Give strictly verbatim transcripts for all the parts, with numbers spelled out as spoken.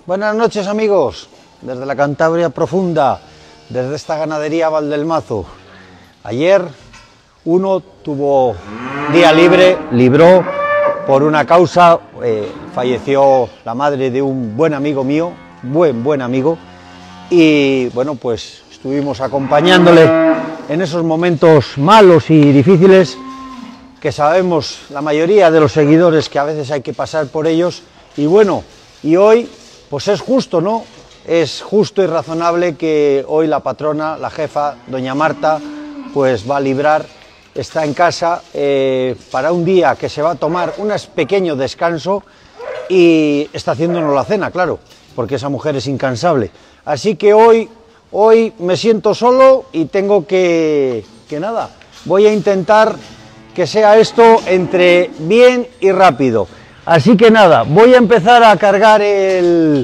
Buenas noches, amigos, desde la Cantabria profunda, desde esta ganadería Valdelmazo. Ayer uno tuvo día libre, libró por una causa, eh, falleció la madre de un buen amigo mío, buen, buen amigo, y bueno, pues estuvimos acompañándole en esos momentos malos y difíciles que sabemos la mayoría de los seguidores que a veces hay que pasar por ellos, y bueno, y hoy pues es justo, ¿no? Es justo y razonable que hoy la patrona, la jefa, doña Marta, pues va a librar, está en casa eh, para un día que se va a tomar un pequeño descanso y está haciéndonos la cena, claro, porque esa mujer es incansable. Así que hoy, hoy me siento solo y tengo que, que nada, voy a intentar que sea esto entre bien y rápido. Así que nada, voy a empezar a cargar el...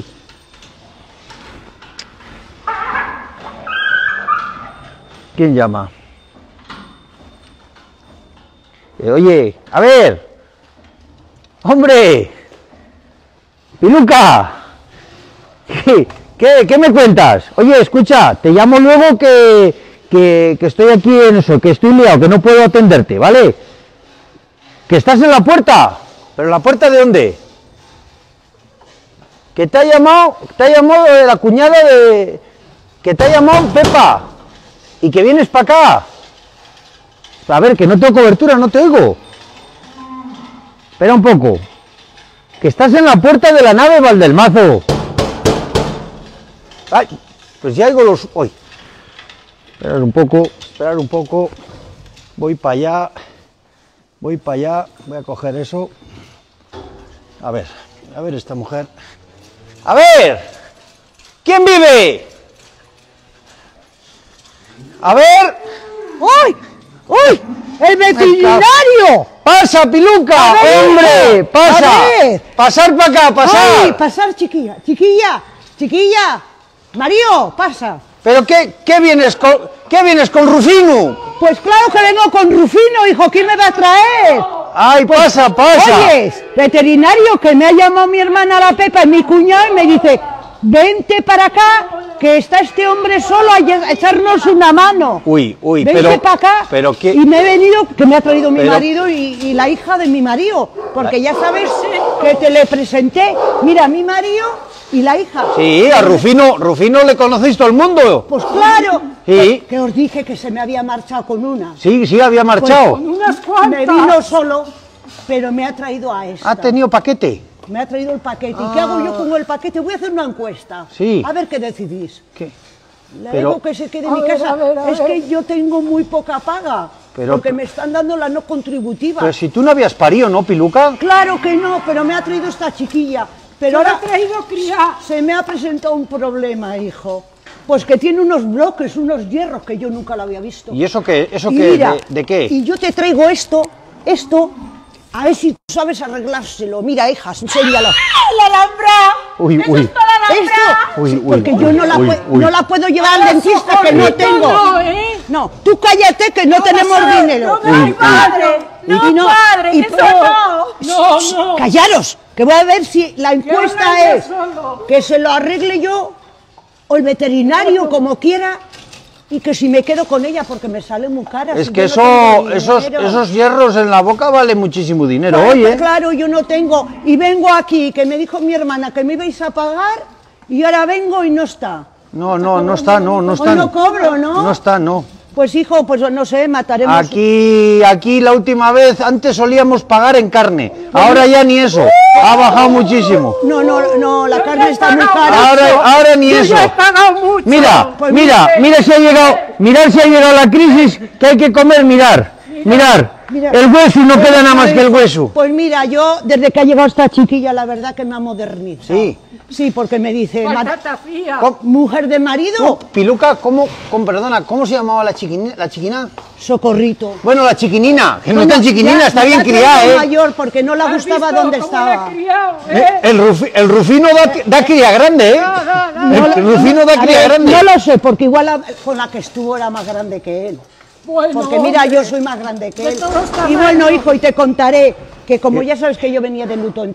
¿Quién llama? Eh, oye, a ver. ¡Hombre! ¡Piluca! ¿Qué, qué, qué me cuentas? Oye, escucha, te llamo luego que, que, que estoy aquí en eso, que estoy liado, que no puedo atenderte, ¿vale? ¿Que estás en la puerta? ¿Pero la puerta de dónde? Que te ha llamado, te ha llamado la cuñada de... Que te ha llamado Pepa. Y que vienes para acá. A ver, que no tengo cobertura, no te oigo. Espera un poco. Que estás en la puerta de la nave Valdelmazo. Ay, pues ya oigo los... Uy. Esperar un poco, esperar un poco. Voy para allá. Voy para allá. Voy a coger eso. A ver, a ver esta mujer. ¡A ver! ¿Quién vive? A ver. ¡Uy! ¡Uy! ¡El veterinario! ¡Pasa, Piluca! Ver, ¡Hombre! ¡Pasa! ¡Pasar para acá, pasar! ¡Ay, pasar, chiquilla! ¡Chiquilla! ¡Chiquilla! ¡Mario, pasa! ¿Pero qué, qué vienes con, qué vienes con Rufino? Pues claro que vengo con Rufino, hijo. ¿Quién me va a traer? ¡Ay, Pues, pasa, pasa! Oyes, veterinario, que me ha llamado mi hermana la Pepa y mi cuñado y me dice: vente para acá, que está este hombre solo a echarnos una mano. Uy, uy, vente pero... para acá. Pero qué... Y me he venido, que me ha traído mi pero... marido y, y la hija de mi marido, porque ya sabes que te le presenté. Mira, mi marido y la hija. Sí, a Rufino, Rufino le conocéis todo el mundo. Pues claro. Sí. Que os dije que se me había marchado con una. Sí, sí, había marchado. Pues con unas cuantas. Me vino solo, pero me ha traído a esta. ¿Ha tenido paquete? Me ha traído el paquete. Ah. ¿Y qué hago yo con el paquete? Voy a hacer una encuesta. Sí. A ver qué decidís. ¿Qué? Le Pero... digo que se quede en mi ver, casa. a ver, a es ver. que yo tengo muy poca paga. Pero- porque me están dando la no contributiva. Pero si tú no habías parido, ¿no, Piluca? Claro que no, pero me ha traído esta chiquilla. Pero Yo le ahora he traído cría. se me ha presentado un problema, hijo. Pues que tiene unos bloques, unos hierros que yo nunca lo había visto. ¿Y eso qué? ¿Eso Y qué? mira, ¿De, de qué? Y yo te traigo esto, esto, a ver si tú sabes arreglárselo. Mira, hija, enséñalo. ¡La alhambra! Uy, ¡Eso uy. es para la alhambra! Esto, Uy, sí, uy, porque uy, yo no la, uy, pue- uy. no la puedo llevar al Ahora dentista, que no socorrito tengo. no, ¿eh? No, tú cállate que no tenemos No, dinero. No, no, padre. No, Y no, padre, y eso pro- no. No, no. Callaros, que voy a ver si la encuesta vaya es solo. que se lo arregle yo o el veterinario, como quiera, y que si me quedo con ella porque me sale muy cara. Es si que yo no eso, tengo esos, dinero. esos hierros en la boca valen muchísimo dinero, Claro, oye. claro, yo no tengo. Y vengo aquí, que me dijo mi hermana que me ibais a pagar, y ahora vengo y no está. No, no, no está, no, no Hoy está. no cobro, ¿no? No está, no. Pues hijo, pues no sé, mataremos. Aquí, aquí la última vez, antes solíamos pagar en carne, ahora ya ni eso, ha bajado muchísimo. No, no, no, la Yo carne ya he está muy pagado cara. Ahora, ahora ni Yo eso. ya he pagado mucho. Mira, Pues mira, mire. mira si ha llegado, mirad si ha llegado la crisis, que hay que comer, mirar, mirar. Mira. El hueso, no queda nada más que el hueso. Pues mira, yo desde que ha llegado esta chiquilla, la verdad que me ha modernizado. Sí. Sí, porque me dice, "Ma- Patata fría. ¿Cómo? mujer de marido, ¿Cómo? Piluca, ¿cómo, cómo, perdona, ¿cómo se llamaba la chiquinina? ¿La chiquina? socorrito. Bueno, la chiquinina, que no es Bueno, tan chiquinina, ya- está me bien la ha traído criada, ¿eh? mayor porque no le ¿Has gustaba visto dónde cómo la he estaba. criado, Eh, eh? El, Rufi- el Rufino da, da cría grande, ¿eh? No, no, El, el Rufino da A cría ver, grande. no lo sé, porque igual la- con la que estuvo era más grande que él. Bueno, Porque mira, hombre, yo soy más grande que de él. todos Y bueno, tamaños. hijo, y te contaré que como ya sabes que yo venía de luto entera,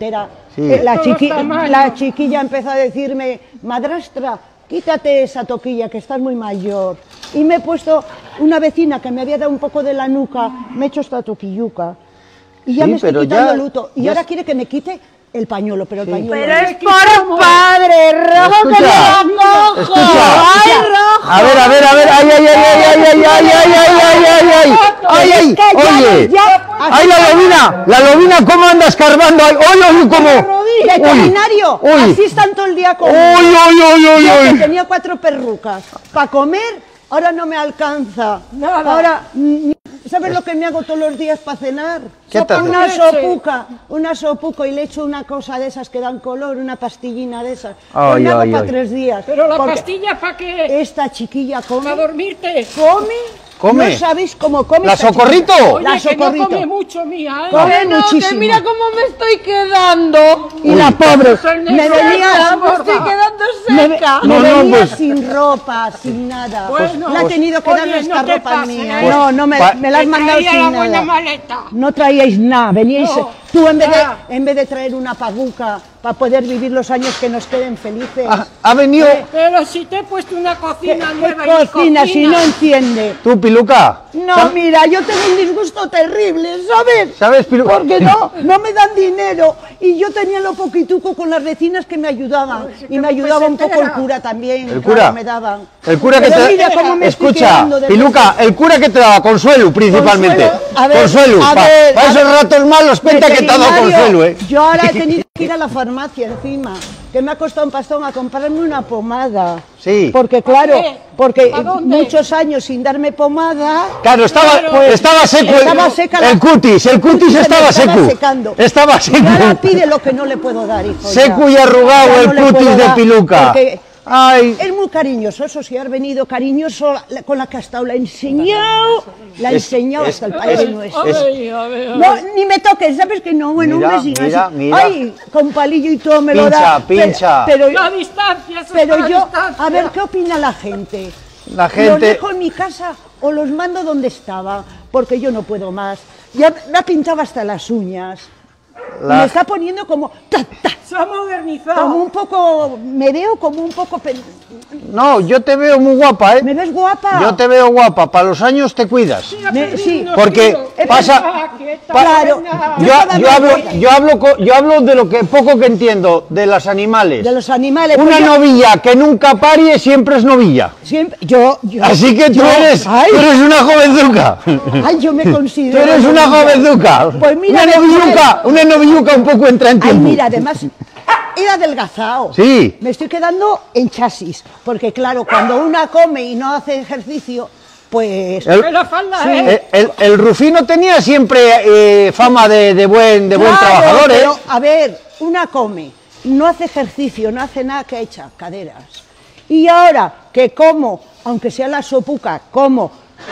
Sí. Eh, La, Todos chiqui- tamaños. la chiquilla empezó a decirme, madrastra, quítate esa toquilla que estás muy mayor. Y me he puesto, una vecina que me había dado un poco de la nuca, me he hecho esta toquilluca. Y ya Sí, me estoy pero quitando ya- el luto. Y ya ahora es- quiere que me quite el pañuelo, pero el pañuelo Pero no. es por padre rojo que me lo Escucha. ¡Ay, rojo! A ver, a ver, a ver, ay, ay, ay, ay, ay, ay, ay, ay, ay, ay, ay, ay, ay, ay, Que ya- oye, ya- ay, la lobina, la lobina, ¿cómo anda escarbando? Ay, oye, oye, ¿cómo? Veterinario, Uy. así están todo el día Uy, conmigo. uy, uy, uy, Yo que uy. tenía cuatro perrucas para comer, ahora no me alcanza. Nada. Ahora, mm, ¿sabes lo que me hago todos los días para cenar? ¿Qué te haces? Una Leche. sopuca, una sopuca y le echo una cosa de esas que dan color, una pastillina de esas. Ay, Pues me hago ay, para ay. tres días. Pero la porque pastilla, ¿para qué? esta chiquilla come, ¿Para dormirte? come, Come. no sabéis cómo come. ¿La esta Socorrito? chiquilla. Oye, La que no Socorrito. come mucho, mía, ¿eh? Come No, muchísimo. que mira cómo me estoy quedando. Y la pobre, Soy me negra, venía, Me estoy quedando me, seca. me No, no, venía pues- sin ropa, sin nada. Bueno, Le ha pues, tenido que oye, dar esta no te ropa pases, mía. ¿eh? No, no me, Pa- me la has Te mandado traía sin la buena nada. maleta. No traíais nada, veníais. No. Tú en vez, Ah. de, en vez de traer una paguca para poder vivir los años que nos queden felices. Ha, ha venido Pero si te he puesto una ¿Qué, cocina qué nueva y cocina si no entiende? tú, Piluca. No, mira, yo tengo un disgusto terrible, ¿sabes? ¿Sabes, Piluca? Porque no, no me dan dinero y yo tenía lo poquituco con las vecinas que me ayudaban y me ayudaba un poco el cura también. ¿El claro, cura? me daban. El cura que Pero te mira cómo me estoy Escucha, quedando de Piluca, el cura que te daba consuelo principalmente. Consuelo, a ver, consuelo, a para ver, a esos ver. ratos malos cuenta que te ha dado Veterinario, consuelo, ¿eh? Yo ahora he tenido que ir a la farmacia encima, que me ha costado un pastón a comprarme una pomada. Sí. Porque claro, qué? porque ¿Pa dónde? muchos años sin darme pomada. Claro, estaba, Pues, estaba seco estaba el, seca la- el cutis, el cutis se me estaba estaba seco. secando. Estaba Y ahora seco. pide lo que no le puedo dar, hijo. Seco ya. y arrugado Ya el no le cutis puedo de dar, Piluca. porque Ay, es muy cariñoso, eso sí, ha venido cariñoso la- con la que ha estado, la ha enseñado, la ha Es- enseñado es- hasta el Padre es- Nuestro. es- Ay, a ver, a No, ver. ni me toques, ¿sabes que no? Bueno, Mira, un besito mira, así. mira. Ay, con palillo y todo me lo Pincha, da. Pero- pincha. Pero, La distancia, eso pero es la yo, distancia. a ver, ¿qué opina la gente? La ¿Los gente- dejo en mi casa o los mando donde estaba? Porque yo no puedo más. Ya me ha pintado hasta las uñas. La- Me está poniendo como... ta, ta, Se ha modernizado. como un poco... Me veo como un poco... pen- no, yo te veo muy guapa, ¿eh? ¿Me ves guapa? Yo te veo guapa, para los años te cuidas. Mira, Me- perdí sí, unos porque kilos. pasa- Ah, quieta, Claro. venga. Yo, yo hablo, yo, hablo, co- yo hablo de lo que poco que entiendo, de los animales. De los animales. Una pues yo- novilla que nunca parie siempre es novilla. Siempre, yo, yo, Así que tú yo- eres, ay, tú eres una jovenzuca. ay, yo me Tú considero... eres una novilla. jovenzuca. Pues mira, una novilluca, una novilluca un poco entra en Ay, tiempo. mira, además, he adelgazado. Sí. Me estoy quedando en chasis, porque claro, cuando una come y no hace ejercicio, pues... El, Que la falda, Sí. ¿eh? el- el- el Rufino tenía siempre eh, fama de, de buen, de buen Claro, trabajador, ¿eh? pero, a ver, una come, no hace ejercicio, no hace nada que echa caderas. Y ahora que como, aunque sea la sopuca, como,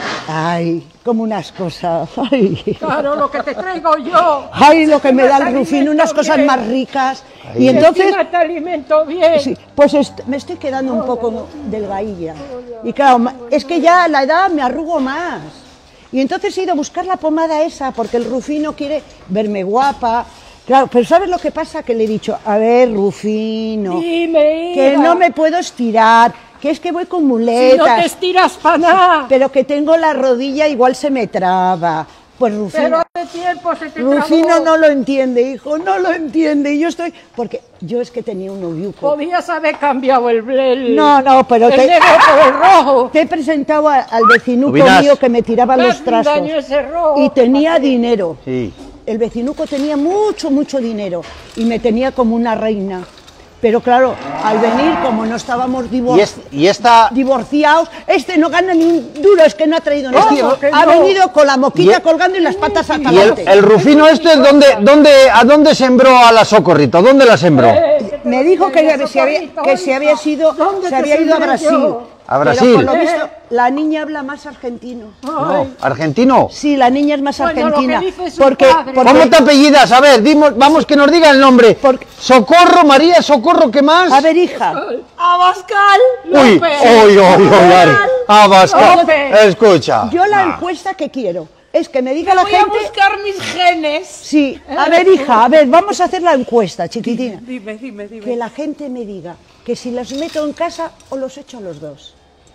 ay, como unas cosas, ay, Claro, lo que te traigo yo. ay, lo que me da el Encima Rufino, te unas alimento cosas bien. más ricas. Ahí. Y entonces... Encima te alimento bien. Sí, pues est- me estoy quedando un poco delgadilla. Y claro, ma- es que ya a la edad me arrugo más. Y entonces he ido a buscar la pomada esa, porque el Rufino quiere verme guapa. Claro, pero ¿sabes lo que pasa? Que le he dicho, a ver, Rufino, Dime, que hija. no me puedo estirar, que es que voy con Si no te muletas, estiras para nada. pero que tengo la rodilla igual se me traba. Pues Rufino... Pero hace tiempo se te Rufino trabó. no lo entiende, hijo, no lo entiende. Y yo estoy... Porque yo es que tenía un noviuco. Podías haber cambiado el, el, No, no, pero el te- negro por el rojo. Te he presentado a- al vecinuco Rubinas. mío que me tiraba los Haz un trastos. daño ese rojo. Y tenía dinero. Sí. El vecinuco tenía mucho, mucho dinero. Y me tenía como una reina. Pero claro, al venir, como no estábamos divor- Y, es- y esta... divorciados, este no gana ni un duro, es que no ha traído nada. ¿Cómo que Ha no? venido con la moquita Y- colgando y las patas al Y el, talante. el Rufino este, ¿dónde, dónde, ¿a dónde sembró a la Socorrito? ¿Dónde la sembró? Eh, Me dijo que, se había, que se había sido, ¿Dónde se te había ido a sembré Brasil. yo? ¿A Pero Brasil? por lo visto, la niña habla más argentino. No, ¿argentino? Sí, la niña es más Bueno, lo que argentina. dice su porque, padre. porque- ¿Cómo te apellidas? A ver, dimos, vamos que nos diga el nombre. Porque- Socorro, María, Socorro, ¿qué más? A ver, hija, Abascal. Uy, López. uy, uy, uy, Ari. Abascal. López. Escucha. yo la Ah. encuesta que quiero, es que me diga Me la voy gente... a buscar mis genes. Sí, a ver, hija, a ver, vamos a hacer la encuesta, chiquitina. Dime, dime, dime. Que la gente me diga que si los meto en casa o los echo a los dos.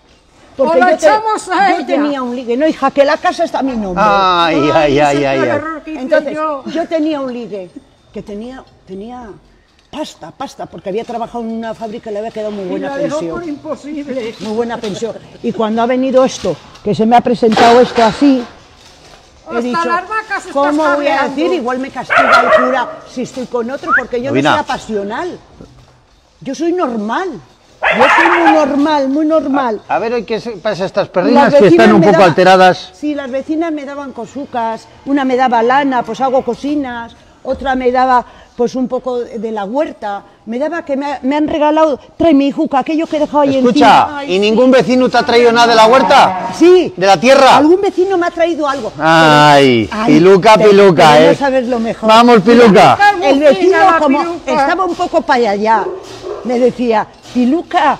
O la echamos a yo ella. tenía un ligue, no, hija, que la casa está a mi nombre. Ay, ay, ay, ese ay, fue el ay. error que hice Entonces, yo. yo tenía un ligue que tenía, tenía pasta, pasta, porque había trabajado en una fábrica y le había quedado muy Y buena la dejó pensión. por imposible. Muy buena pensión. Y cuando ha venido esto, que se me ha presentado esto así, he Hasta dicho, las vacas estás ¿cómo voy a cabreando. decir? Igual me castiga el cura si estoy con otro, porque yo Rubina. no soy apasional. Yo soy normal. Yo soy muy normal, muy normal. A ver, hoy qué se pasa a estas Las perrinas que vecinas están un me poco daba- alteradas. Sí, las vecinas me daban cosucas, una me daba lana, pues hago cocinas, otra me daba pues un poco de la huerta, me daba que me, ha- me han regalado, trae mi hijuca, aquello que he dejado ahí Escucha, encima. ¿y ningún vecino te ha traído nada de la huerta? Sí. ¿De la tierra? Algún vecino me ha traído algo. Ay, Ay, piluca, pero- piluca, pero ¿eh? no sabes lo mejor. Vamos, piluca. El vecino, la como piluca. estaba un poco para allá, me decía, Piluca,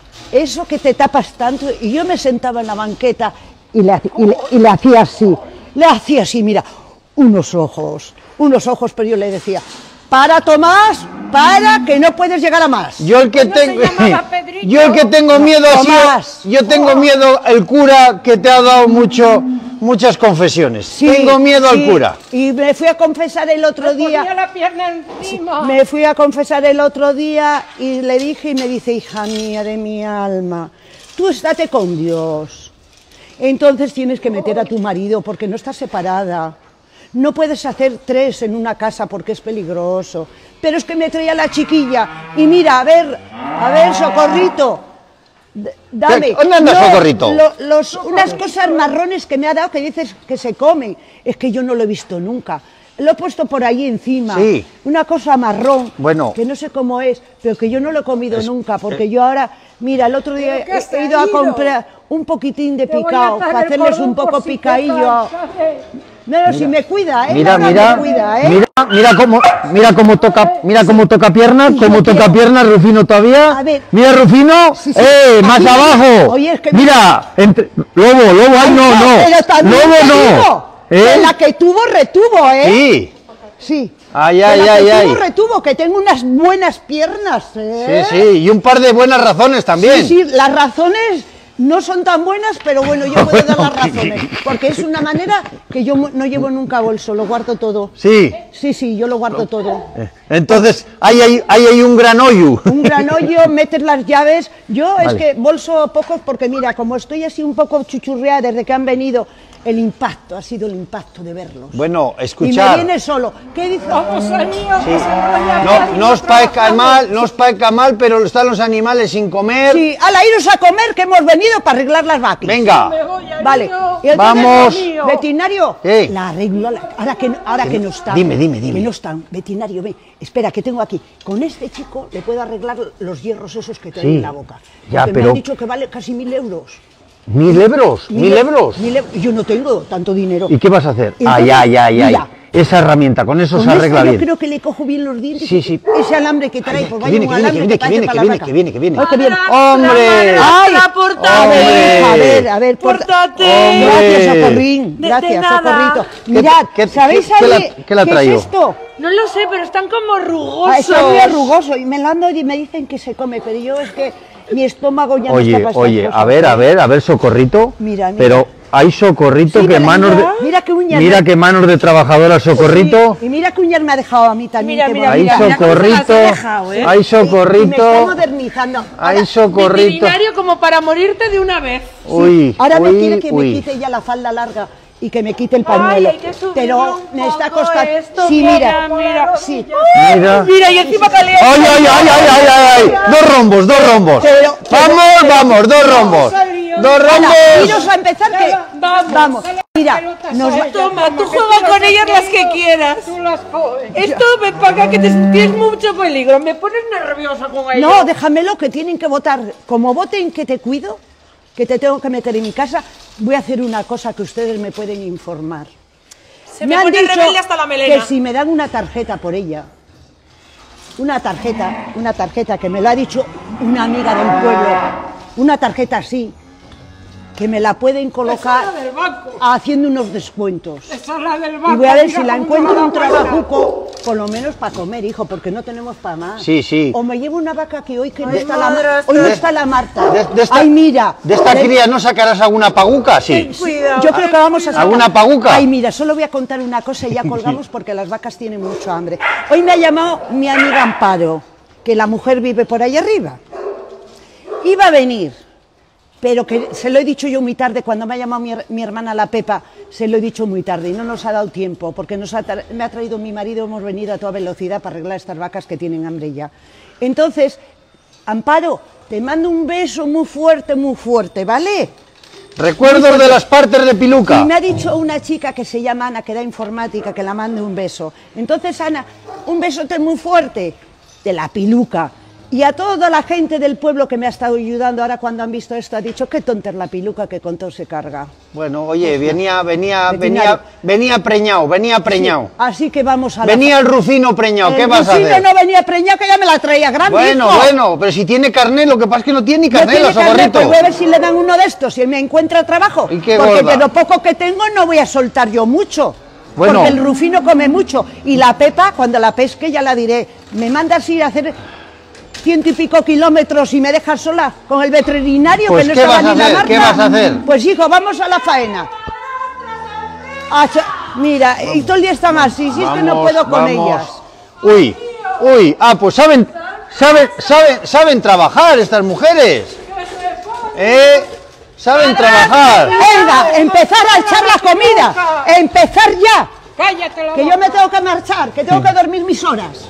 eso que te tapas tanto, y yo me sentaba en la banqueta y le, hac- y le- y le hacía así, le hacía así, mira, unos ojos, unos ojos, pero yo le decía, para Tomás, para, que no puedes llegar a más. Yo el que ¿Cómo se tengo, llamaba, Pedrito? yo el que tengo miedo ha sido- Tomás. yo tengo miedo al cura que te ha dado mucho, muchas confesiones. Sí, tengo miedo sí, al cura. Y me fui a confesar el otro Me ponía día. la pierna encima. Me fui a confesar el otro día y le dije y me dice, hija mía de mi alma, tú estate con Dios. Entonces tienes que meter a tu marido porque no estás separada. No puedes hacer tres en una casa porque es peligroso. Pero es que me traía la chiquilla y mira, a ver, a ver, Socorrito. d- Dame. ¿Qué? ¿Dónde anda Socorrito? lo- los, unas cosas marrones que me ha dado que dices que se comen. Es que yo no lo he visto nunca. Lo he puesto por ahí encima. Sí. Una cosa marrón. Bueno. Que no sé cómo es, pero que yo no lo he comido Es- nunca. Porque yo ahora, mira, el otro día ¿Pero qué has he, he ido a traído? comprar un poquitín de Te voy a picado traer para el hacerles cordón un poco por si te picadillo. cansas de- No, si me cuida, ¿eh? Mira, Laura mira, me cuida, ¿eh? mira, mira cómo, mira cómo toca, mira cómo toca pierna, Y yo cómo toca quiero- pierna, Rufino todavía. A ver. Mira, Rufino, Sí, sí. eh, más Aquí- abajo. Oye, es que- mira, entre, lobo, lobo, ay, no, no, Pero también lobo te no. digo, que ¿Eh? la que tuvo, retuvo, ¿eh? Sí, Sí. Ay, Que ay, la ay, que ay. tuvo, retuvo, que tengo unas buenas piernas, ¿eh? sí, sí, y un par de buenas razones también. Sí, sí, las razones no son tan buenas, pero bueno, yo puedo dar las razones. Porque es una manera que yo mu- no llevo nunca bolso, lo guardo todo. Sí. Sí, sí, yo lo guardo todo. Eh, Entonces, ahí hay, ahí hay un gran hoyo. Un gran hoyo, metes las llaves. Yo es Vale. que bolso pocos porque mira, como estoy así un poco chuchurreada desde que han venido, el impacto, ha sido el impacto de verlos. Bueno, Y me escuchar. viene solo. ¿Qué dice? Vamos al mío, Sí. que se enrolla No, Pedrito no os parezca trabajando. mal, no os parezca mal, pero están los animales sin comer. Sí, ala, iros a comer que hemos venido para arreglar las vacas. Venga. Me voy al Vale. mío. Y entonces, Vamos. mío. Veterinario, ¿Qué? la arreglo, la- ahora que, no- ahora que no están. Dime, dime, dime. Que no están. Veterinario, ven, espera, que tengo aquí. Con este chico le puedo arreglar los hierros esos que tiene Sí. en la boca. Ya, Porque me pero- han dicho que vale casi mil euros. Mil euros, mil e- euros. mil eu- Yo no tengo tanto dinero. ¿Y qué vas a hacer? Entonces, Ay, ay, ay, ay. mira, Esa herramienta, con eso Con se arregla esta bien. yo creo que le cojo bien los dientes. Sí, sí. Ese alambre que trae, Ay, pues que vaya viene, un que viene, alambre que viene, que parece viene, para que la viene, vaca. que viene, que viene. Ay, qué bien. ¡Hombre! Ay, portate. ¡Hombre! A ver, a ver, porta- Pórtate. ¡Hombre! Gracias, Socorrín. De- Gracias, de nada. Socorrito. ¿Qué- Mirad, qué- ¿sabéis qué- qué la- ahí qué la qué traído? es esto? No lo sé, pero están como rugosos. Ah, está muy arrugoso y me lo han dado y me dicen que se come, pero yo es que mi estómago ya no Oye, está para estas oye, cosas. a ver, a ver, a ver, Socorrito. Mira, mira. Pero hay Socorrito Sí, que mira, manos de... mira, mira qué uñas Mira me- qué manos de trabajadora, Socorrito. Sí, y mira qué uñas me ha dejado a mí también. Mira, qué mira, Ahí bonita. mira, cómo se las he Socorrito. dejado, ¿eh? Ahí Y me está Socorrito. modernizando. Ahí Ahora, Socorrito. Veterinario como para morirte de una vez. Uy, ahora me uy, quiere que uy. me quite ya la falda larga y que me quite el Ay, pañuelo. hay que subirle pero un me está poco costando. esto, Sí, mira, mira, mira. sí. Mira. Mira, y encima caliente. ¡Ay, ay, ay, ay, ay, ay, ay! Dos rombos, dos rombos. Pero- Vamos, pero- vamos, dos rombos. Dos Hala, rombos. iros a empezar que Vamos. vamos. Mira, nos va- Toma, tú juega con ellas las que quieras. Tú las coges. Esto ven para acá que te tienes mucho peligro. Me pones nerviosa con ello. no, déjamelo que tienen que votar. Como voten que te cuido, que te tengo que meter en mi casa, voy a hacer una cosa que ustedes me pueden informar. Se me han pone dicho rebelde hasta la melena. que si me dan una tarjeta por ella, una tarjeta, una tarjeta que me lo ha dicho una amiga del pueblo, una tarjeta así, que me la pueden colocar Esa es la del banco. haciendo unos descuentos. Esa es la del banco. Y voy a ver mira si la cómo encuentro lleva un la vaina. trabajuco, por lo menos para comer, hijo, porque no tenemos para más. Sí, sí. O me llevo una vaca que hoy que no Ay, está la madre, Marta. esto Hoy no es- está la Marta. De, de esta, Ay, mira. ¿De esta Le- cría no sacarás alguna paguca? Sí. Cuidado. Yo creo que vamos a sacar... ¿Alguna paguca? Ay, mira, solo voy a contar una cosa y ya colgamos porque las vacas tienen mucho hambre. Hoy me ha llamado mi amiga Amparo, que la mujer vive por ahí arriba. Iba a venir, pero que se lo he dicho yo muy tarde, cuando me ha llamado mi, her- mi hermana la Pepa, se lo he dicho muy tarde y no nos ha dado tiempo, porque nos ha tra- me ha traído mi marido, hemos venido a toda velocidad para arreglar estas vacas que tienen hambre ya. Entonces, Amparo, te mando un beso muy fuerte, muy fuerte, ¿vale? Recuerdos de las partes de Piluca. Y me ha dicho una chica que se llama Ana, que da informática, que la mande un beso. Entonces, Ana, un besote muy fuerte de la Piluca. Y a toda la gente del pueblo que me ha estado ayudando, ahora cuando han visto esto, ha dicho, qué tonta es la Piluca, que con todo se carga. Bueno, oye, venía, venía, Veterinario. venía, venía preñado, venía preñado. Sí, así que vamos a la... Venía el Rufino preñado, ¿qué El vas a Rufino hacer? no venía preñado, que ya me la traía grande, Bueno, hijo. bueno, pero si tiene carnet, lo que pasa es que no tiene ni No carnet, tiene la carnet, socorrito. pues voy a ver si le dan uno de estos, si él me encuentra trabajo. ¿Y qué porque gorda? de lo poco que tengo no voy a soltar yo mucho. Bueno. Porque el Rufino come mucho. Y la Pepa, cuando la pesque, ya la diré, me mandas ir a hacer ciento y pico kilómetros y me dejas sola con el veterinario, Pues, que no ¿qué estaba vas a ni la hacer? Marta. ¿Qué vas a hacer? Pues hijo, vamos a la faena. Ah, cha- mira, y todo el día están así, si es que no Vamos, puedo con vamos. ellas. Uy, uy, ah, pues saben, saben, saben, saben trabajar estas mujeres. ¿Eh? Saben trabajar. Venga, empezar a echar la comida. Empezar ya. Cállate la Que yo me tengo que marchar, que tengo que dormir mis horas.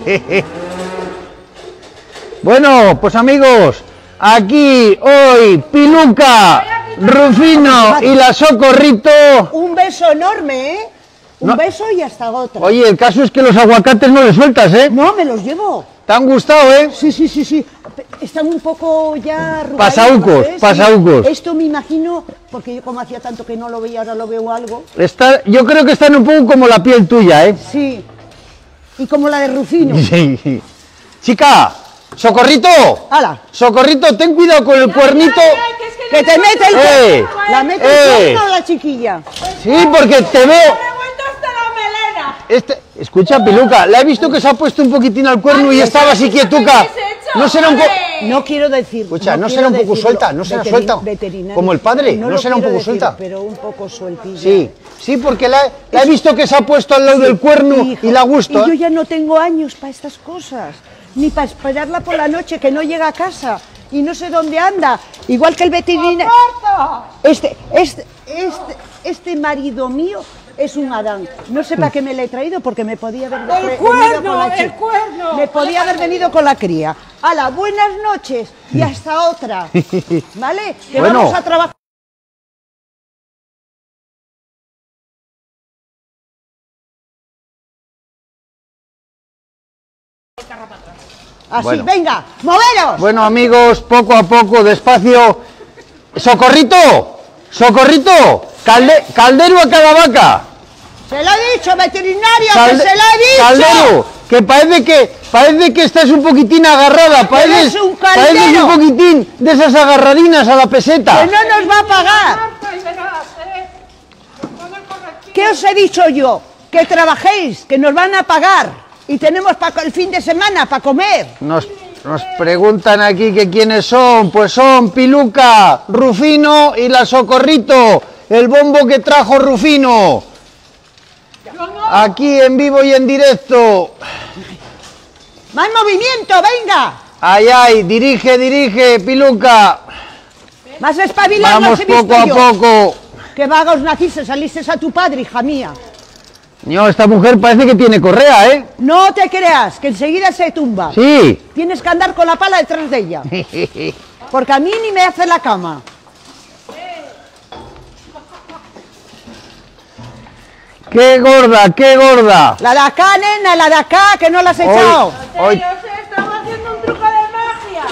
Bueno, pues amigos, aquí hoy Piluca, Rufino y la Socorrito. Un beso enorme, ¿eh? Un No. beso y hasta otra. Oye, el caso es que los aguacates no les sueltas, ¿eh? No, me los llevo. ¿Te han gustado, eh? Sí, sí, sí, sí. Están un poco ya arrugaditos, Pasaucos, ¿eh? Sí. pasaucos. Esto me imagino, porque yo como hacía tanto que no lo veía, ahora lo veo algo. Está, yo creo que están un poco como la piel tuya, ¿eh? Sí. Y como la de Rufino. Sí. Chica, Socorrito. ¡Hala! Socorrito, ten cuidado con el cuernito. Que te mete el ¡Eh! ¿La mete ¡Eh! el cuerno la chiquilla? Sí, porque te veo. Me he vuelto hasta la melena. Este, escucha, Piluca, la he visto que se ha puesto un poquitín al cuerno y estaba así quietuca. No será un poco. No quiero decir. Escucha, ¿no quiero será un poco decirlo. suelta? ¿No será Veterin- suelta? veterinario. Como el padre, ¿no lo será un quiero poco decir, suelta? Pero un poco sueltilla. Sí, sí, porque la, he- la he visto que se ha puesto al lado del cuerno Hijo, y la gusto. Y yo ¿eh? ya no tengo años para estas cosas, ni para esperarla por la noche que no llega a casa y no sé dónde anda. Igual que el veterinario. Este, este, este, este marido mío es un Adán. No sé para qué me le he traído porque me podía haber El venido cuerno, con la el chica. cuerno. Me podía haber venido con la cría. Hala, buenas noches y hasta otra. ¿Vale? Que Bueno. vamos a trabajar. Así, Bueno. venga, moveros. Bueno, amigos, poco a poco, despacio. ¡Socorrito! ¡Socorrito! Calde- ¡Caldero a cada vaca! Se lo he dicho, veterinario, Calde- que se lo he dicho. ¡Caldero! Que parece que parece que estás un poquitín agarrada. Pareces, eres un caldero. pareces un poquitín de esas agarradinas a la peseta. Que no nos va a pagar. Marta, y verás, ¿eh? Todo el correctivo. ¿Qué os he dicho yo? Que trabajéis, que nos van a pagar. Y tenemos para el fin de semana para comer. Nos, nos preguntan aquí que quiénes son. Pues son Piluca, Rufino y la Socorrito. El bombo que trajo Rufino. Aquí en vivo y en directo. ¡Más movimiento, venga! Ay, ay, dirige, dirige, Piluca. Más espabilados Vamos los he visto poco a yo. poco. Que vagos naciste, saliste a tu padre, hija mía. No, esta mujer parece que tiene correa, ¿eh? No te creas, que enseguida se tumba. Sí. Tienes que andar con la pala detrás de ella. Porque a mí ni me hace la cama. ¡Qué gorda, qué gorda! La de acá, nena, la de acá, que no la has Hoy- echado. hoy- Yo sé, estamos haciendo un truco de magia.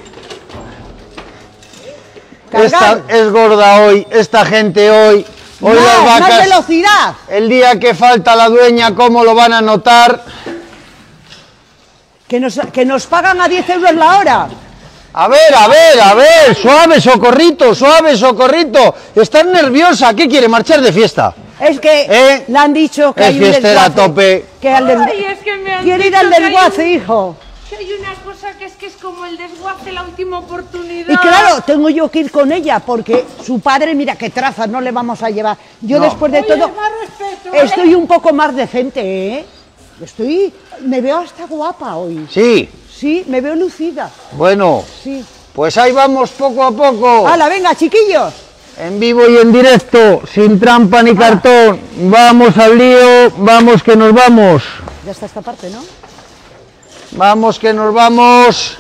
esta Cargar. es gorda hoy, esta gente hoy. Hoy más, las más vacas, velocidad. el día que falta la dueña, ¿cómo lo van a notar? Que nos, que nos pagan a diez euros la hora. A ver, a ver, a ver, suave, socorrito, suave, socorrito. Estás nerviosa, ¿qué quiere? ¿Marchar de fiesta? Es que ¿Eh? le han dicho que Es hay un fiestera a desguace. tope. Que al des- Ay, es que me han Quiere ir dicho al que hay desguace, un- hijo. Que hay una cosa que es que es como el desguace, la última oportunidad. Y claro, tengo yo que ir con ella porque su padre, mira qué trazas, no le vamos a llevar. Yo No. después de Oye, todo más respeto, ¿eh? estoy un poco más decente, ¿eh? Estoy, me veo hasta guapa hoy. Sí, Sí, me veo lucida. bueno, Sí. pues ahí vamos poco a poco. ¡Hala, venga, chiquillos! En vivo y en directo, sin trampa ni cartón. Vamos al lío, vamos que nos vamos. Ya está esta parte, ¿no? Vamos que nos vamos.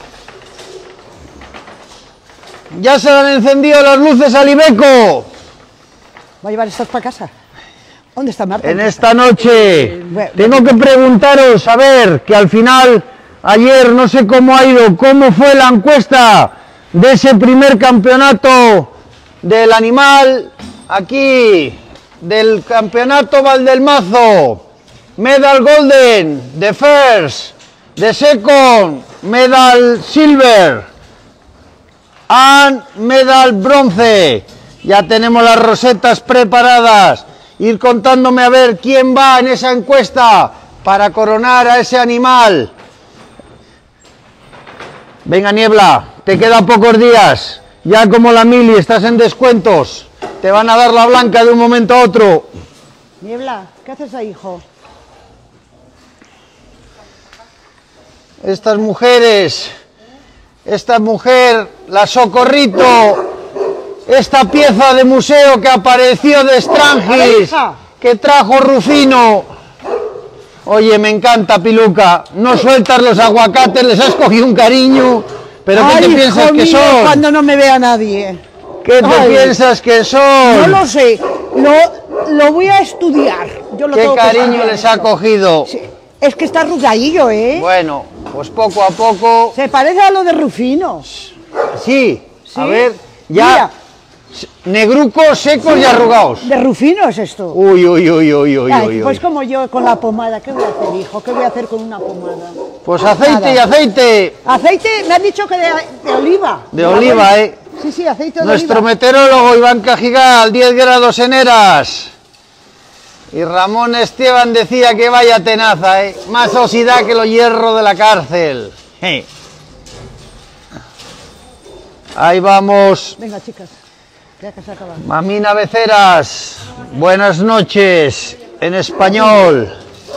Ya se le han encendido las luces al Ibeco. Voy a llevar estos para casa. ¿Dónde está Marta? En esta noche Bueno. tengo que preguntaros, a ver, que al final, ayer no sé cómo ha ido, cómo fue la encuesta de ese primer campeonato del animal, aquí, del campeonato Valdelmazo, medal golden, the first, the second, medal silver, and medal bronce. Ya tenemos las rosetas preparadas. Ir contándome a ver quién va en esa encuesta para coronar a ese animal. Venga, Niebla, te quedan pocos días. Ya como la mili estás en descuentos. Te van a dar la blanca de un momento a otro. Niebla, ¿qué haces ahí, hijo? Estas mujeres, esta mujer, la Socorrito, esta pieza de museo que apareció de Strangis, que trajo Rufino. Oye, me encanta, Piluca, no sueltas los aguacates, les has cogido un cariño, pero ¿qué Ay, te hijo piensas que mío, son? cuando no me vea nadie. ¿Qué te Ay. piensas que son? No lo sé, lo, lo voy a estudiar. Yo lo ¿Qué tengo que cariño estudiar les ha esto. cogido? Sí, es que está arrugadillo, ¿eh? Bueno, pues poco a poco, Se parece a lo de Rufino. sí, a Sí. ver, ya, Mira. negrucos, secos y arrugados. De Rufino es esto. Uy, uy, uy, uy, uy, Ay, uy, pues uy. como yo con la pomada, ¿qué voy a hacer, hijo? ¿Qué voy a hacer con una pomada? Pues aceite Nada. y aceite. Aceite, me han dicho que de, de oliva. De oliva, ¿eh? Sí, sí, aceite de Nuestro oliva. meteorólogo Iván Cajigal, diez grados en Eras. Y Ramón Esteban decía que vaya tenaza, ¿eh? Más osidad que los hierros de la cárcel. Je. Ahí vamos. Venga, chicas, ya que se acaba. Mamina Beceras, buenas noches en español.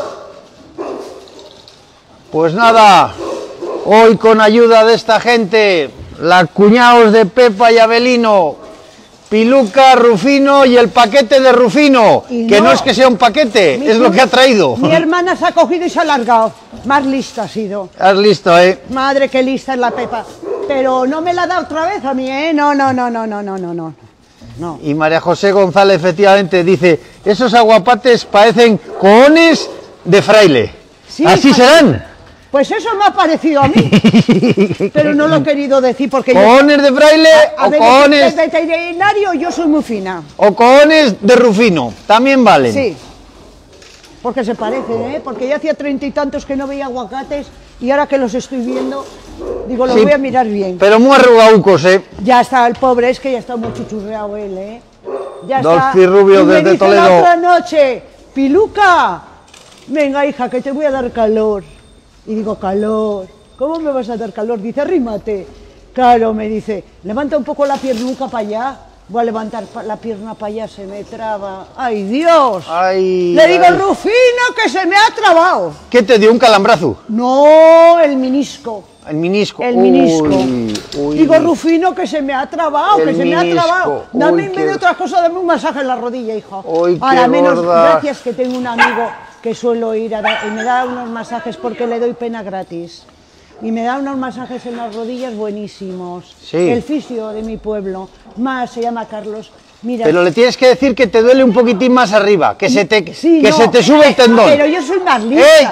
Pues nada, hoy con ayuda de esta gente, la cuñados de Pepa y Abelino, Piluca, Rufino y el paquete de Rufino, Y que no no. es que sea un paquete, Mi es lo cu- que ha traído. Mi hermana se ha cogido y se ha alargado. Más lista ha sido. Has listo, ¿eh? Madre, qué lista es la Pepa. Pero no me la da otra vez a mí, ¿eh? No, no, no, no, no, no, no, no. No. Y María José González efectivamente dice, esos aguapates parecen cojones de fraile. Sí, Así pa- serán. Pues eso me ha parecido a mí. Pero no lo he querido decir porque yo... ¿Cojones de fraile A o ver, cojones, de veterinario yo soy muy fina. o cojones de Rufino? También valen. Sí. Porque se parecen, ¿eh? Porque ya hacía treinta y tantos que no veía aguacates y ahora que los estoy viendo, digo, los Sí, voy a mirar bien. Pero muy arrugaucos, ¿eh? Ya está, el pobre, es que ya está muy chuchurreado él, ¿eh? Ya Dos está. cirrubios Y me desde dice Toledo. la otra noche, Piluca, venga hija, que te voy a dar calor. Y digo, calor, ¿cómo me vas a dar calor? Dice, arrímate. Claro, me dice, levanta un poco la piernuca para allá. Voy a levantar pa- la pierna para allá, se me traba. ¡Ay, Dios! Ay, Le digo, ay. Rufino, que se me ha trabado. ¿Qué te dio un calambrazo? No, el menisco. El minisco. El minisco. Uy, uy. Digo, Rufino, que se me ha trabado, El que se me ha minisco. trabado. Dame Uy, en qué- vez de otra cosa, dame un masaje en la rodilla, hijo. Uy, Ahora qué menos, gorda. gracias que tengo un amigo que suelo ir a dar, y me da unos masajes porque le doy pena gratis. Y me da unos masajes en las rodillas buenísimos. Sí. El fisio de mi pueblo, más se llama Carlos. Mira, Pero le tienes que decir que te duele un poquitín más arriba, que se te, sí, que no, se te sube el tendón. Pero yo soy más ¡Ey! lista.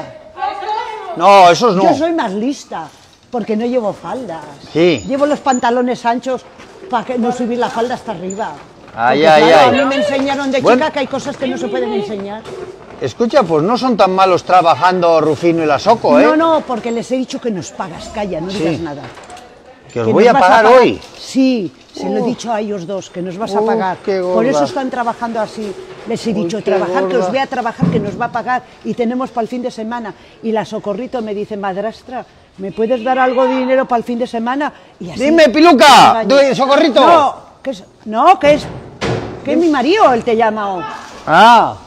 No, esos no. Yo soy más lista, porque no llevo faldas. Sí. Llevo los pantalones anchos para que no subir la falda hasta arriba. Ay, Porque, ay, claro, ay. A mí me enseñaron de Bueno. chica que hay cosas que no se pueden enseñar. Escucha, pues no son tan malos trabajando Rufino y la Soco, ¿eh? No, no, porque les he dicho que nos pagas, calla, no digas nada. ¿Que os que voy nos a vas pagar hoy? Sí, se lo he Uf. dicho a ellos dos, que nos vas a Uf, pagar. qué gorda. Por eso están trabajando así. Les he dicho, qué trabajar, que os gorda. voy a trabajar, que nos va a pagar y tenemos para el fin de semana. Y la Socorrito me dice, madrastra, ¿me puedes dar algo de dinero para el fin de semana? Y así, Dime, Piluca, me engaño. ¿tú, Socorrito? No, que es, no, que es, que es mi marido, él te llama hoy. Ah,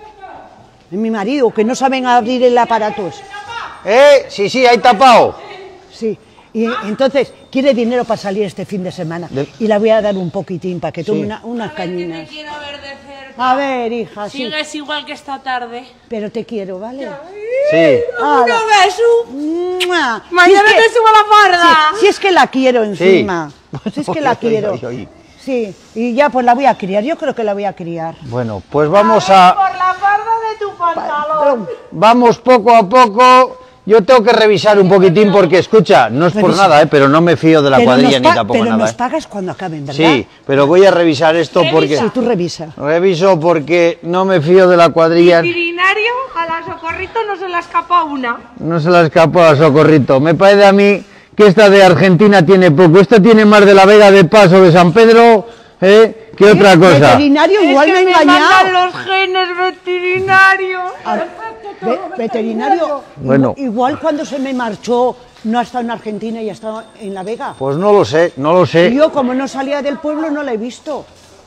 Es mi marido, que no saben abrir el aparato ese. ¿eh? Sí, sí, ahí tapado. Sí, y entonces quiere dinero para salir este fin de semana. De- Y le voy a dar un poquitín para que tome Sí. una- unas Que te cañinas. quiero ver de cerca. A ver, hija, sí, Sigues igual que esta tarde. pero te quiero, ¿vale? Sí. Hala. ¡Un beso! ¡Mua! Mañana Si es te que- subo la farda. Si, si es que la quiero encima. Si es que la Ay, ay, quiero. ay, ay. Sí, y ya pues la voy a criar, yo creo que la voy a criar. Bueno, pues vamos a... Por la farda de tu pantalón. Vamos poco a poco. Yo tengo que revisar un poquitín porque, escucha, no es por Revisa. nada, ¿eh? Pero no me fío de la Pero cuadrilla nos ni pa- tampoco pero nada. nos ¿eh? pagas cuando acaben, ¿verdad? Sí, pero voy a revisar esto porque... Sí, tú revisa. Reviso porque no me fío de la cuadrilla. Veterinario, a la Socorrito no se la escapa una. No se la escapó a Socorrito. Me parece a mí que esta de Argentina tiene poco. Esta tiene más de la Vega de Paso de San Pedro, ¿eh? Que otra cosa. Veterinario igual es me que he me mandan engañado. los genes veterinarios. A- ve- veterinario, Bueno. igual, igual cuando se me marchó no ha estado en Argentina y ha estado en La Vega. Pues no lo sé, no lo Y sé. yo como no salía del pueblo no la he visto.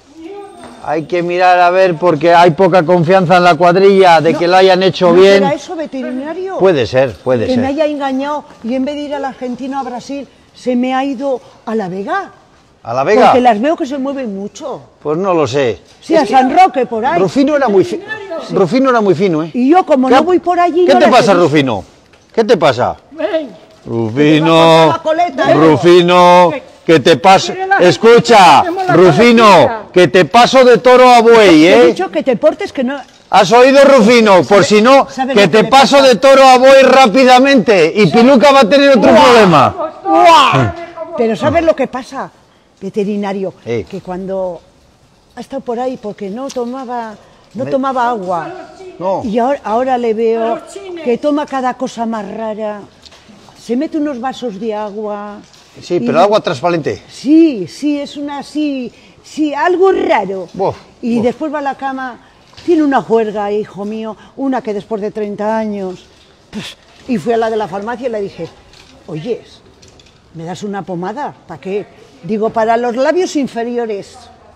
Hay que mirar a ver porque hay poca confianza en la cuadrilla de que lo hayan hecho ¿No bien. será eso, veterinario? Puede ser, puede Que me ser. haya engañado y en vez de ir a la Argentina o a Brasil se me ha ido a La Vega. ¿A la Vega? Porque las veo que se mueven mucho. Pues no lo sé. Sí, a San Roque, por ahí. Rufino era muy fino. Rufino era muy fino, ¿eh? Y yo como ¿Qué- no voy por allí... ¿Qué no te las he pasa, visto. Rufino? ¿Qué te pasa? Ven. Rufino, la coleta, ¿eh? Rufino, que te paso... Mira la- Escucha, hacemos la Rufino, coletilla. que te paso de toro a buey, Te he ¿eh? dicho que te portes, que no... ¿Has oído, Rufino? Por si no, ¿sabes que lo que te le paso pasa? de toro a buey rápidamente y Piluca va a tener otro problema. Pero ¿sabes lo que pasa, veterinario? Eh. Que cuando ha estado por ahí porque no tomaba, no tomaba agua. No. Y ahora, ahora le veo que toma cada cosa más rara. Se mete unos vasos de agua. Sí, y- pero agua transparente. Sí, sí, es una sí, sí, algo raro. Buf, y buf. después va a la cama, tiene una juerga, hijo mío, una que después de treinta años. Pues, y fui a la de la farmacia y le dije, oyes, ¿me das una pomada? ¿Para qué? Digo, para los labios inferiores.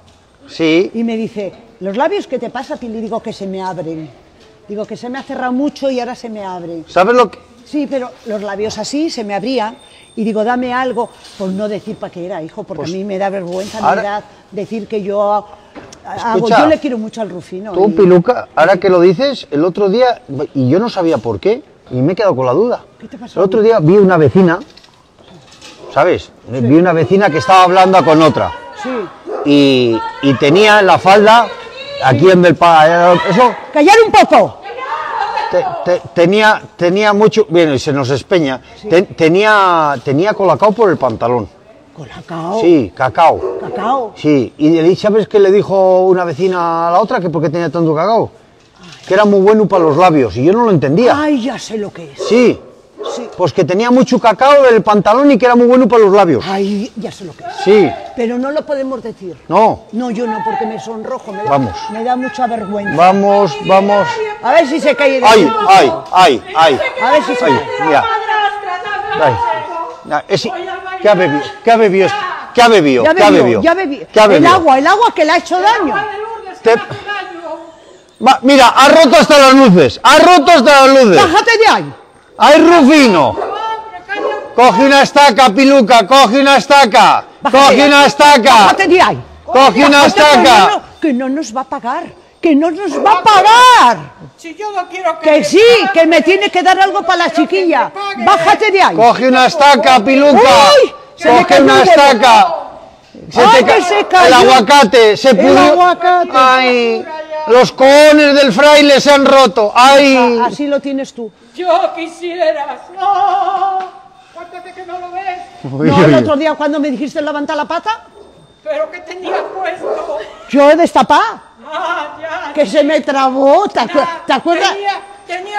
Sí. Y me dice, ¿los labios qué te pasa, Pili? Digo, que se me abren. Digo, que se me ha cerrado mucho y ahora se me abren. ¿Sabes lo que...? Sí, pero los labios así se me abrían y digo, dame algo, por no decir para qué era, hijo, porque Pues, a mí me da vergüenza, ahora- me da decir que yo hago, Escucha, yo le quiero mucho al Rufino. Tú, y- Piluca, ahora que lo dices, el otro día, y yo no sabía por qué, y me he quedado con la duda. ¿Qué te pasó? El otro día vi una vecina, ¿sabes? Vi una vecina que estaba hablando con otra. Sí. Y, y tenía la falda aquí en Belpa. Eso ¡Callar un poco! te- te- tenía, tenía mucho. Bien, y se nos espeña. te- tenía, tenía colacao por el pantalón. Colacao. Sí, cacao. Cacao. Sí, y le- ¿sabes qué le dijo una vecina a la otra? Que por qué tenía tanto cacao. Que era muy bueno para los labios, y yo no lo entendía. Ay, ya sé lo que es. Sí, Sí. pues que tenía mucho cacao en el pantalón y que era muy bueno para los labios. Ay, ya sé lo que es. Sí, Pero no lo podemos decir. no. No, yo no, porque me sonrojo, me da, Vamos. me da mucha vergüenza. Vamos, vamos. A ver si se cae de ¡Ay, ay, ay, ay! A ver si se Ay, cae. mira. Ay. Ya, ese- ¿Qué ha bebido? ¿Qué ha bebido? este? ¿Qué ha bebido? Ya ¿Qué ha bebió, bebido? ya bebió. ¿Qué ha El bebido? agua, el agua que le ha hecho daño. Te- Va, mira, ha roto hasta las luces. Ha roto hasta las luces. Bájate de ahí. ¡Ay, Rufino! Coge una estaca, Piluca, coge una estaca. Bájate. Coge una estaca. Bájate de ahí. Coge una Bájate, que no, estaca. no, que no nos va a pagar. Que no nos va a pagar. Si yo no quiero que Que me sí, paguen, que me tiene que dar algo para la chiquilla. Bájate de ahí. Coge una estaca, Piluca. Uy, se me Coge cayó una un huevo. estaca. Se Ay, te ca- que se cayó. El aguacate se El pudrió. aguacate. Ay, los cojones del fraile se han roto. Ay. Así lo tienes tú. yo quisieras. ¡No! Cuéntate que no lo ves. Uy, No, uy, el uy. otro día cuando me dijiste levanta la pata, Pero que tenía puesto. yo he destapado. Ah, ya. Que se me trabó. ¿Te, acu- ya. ¿te acuerdas? Tenía, tenías un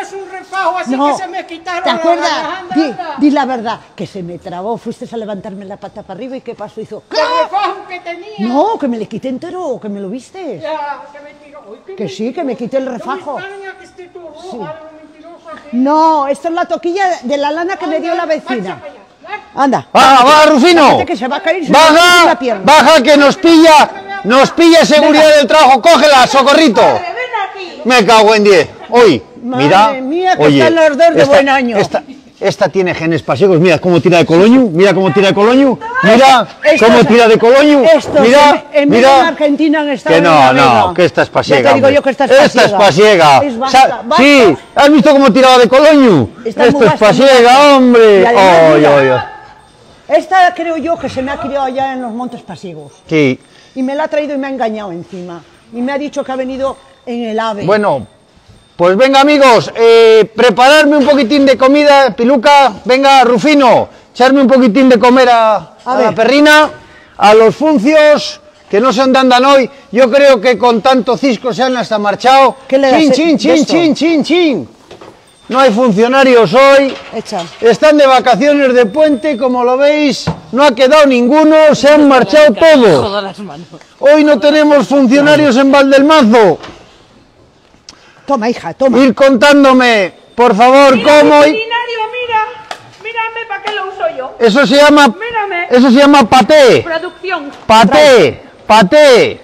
refajo así No, que se me quitaron ¿te las acuerdas? ganas, Di, anda. di la verdad, que se me trabó, fuiste a levantarme la pata para arriba y ¿qué pasó? Hizo, El refajo que tenía. no, que me le quité entero, que me lo viste. Ya, que me tiró. Uy, qué Que sí, que me quité el No refajo. me extraña que esté todo rojo, algo mentiroso así. No, esto es la toquilla de la lana que me dio la vecina. Marcha para allá, ¿va? Anda. ¡Va, va, Rufino! Fíjate que se va a caer y se va a caer en ¡Baja! la pierna. ¡Baja que nos pilla! ¡Nos pilla seguridad del trabajo! ¡Cógela, Socorrito! Ven aquí. Me cago en diez. Hoy, Madre mira. mía, que oye, están los dos de buen año. Esta, esta tiene genes pasiegos. Mira cómo tira de coloño. Mira cómo tira de coloño. Mira Estos- cómo tira de coloño. Estos Mira, en, en vez mira. de en Argentina han estado Que en no, la no, Vega. que esta es pasiega. Ya te digo hombre. yo que esta es Esta pasiega. es pasiega. Es Sa- basta, basta. Sí, ¿has visto cómo tiraba de coloño? Está Esto muy es basta, muy pasiega, basta. hombre. Y además, Oy, mira, oy, oy. Esta creo yo que se me ha criado allá en los Montes Pasiegos. Sí. Y me la ha traído y me ha engañado encima. Y me ha dicho que ha venido en el AVE. Bueno, pues venga amigos, eh, prepararme un poquitín de comida, Piluca, venga Rufino, echarme un poquitín de comer a, a A la ver. perrina, a los funcios, que no sé dónde andan hoy, yo creo que con tanto cisco se han hasta marchado. ¿Qué le das Chin, de chin, chin, esto? chin, chin, chin. No hay funcionarios hoy, Echa. están de vacaciones de puente, como lo veis, no ha quedado ninguno, se han marchado todos. Joder las manos. Hoy no tenemos funcionarios en Valdelmazo. Toma, hija, toma. Ir contándome, por favor, Mira, cómo... veterinario, mira. Mírame para qué lo uso yo. Eso se llama... Mírame. Eso se llama paté. Producción. Paté. Paté.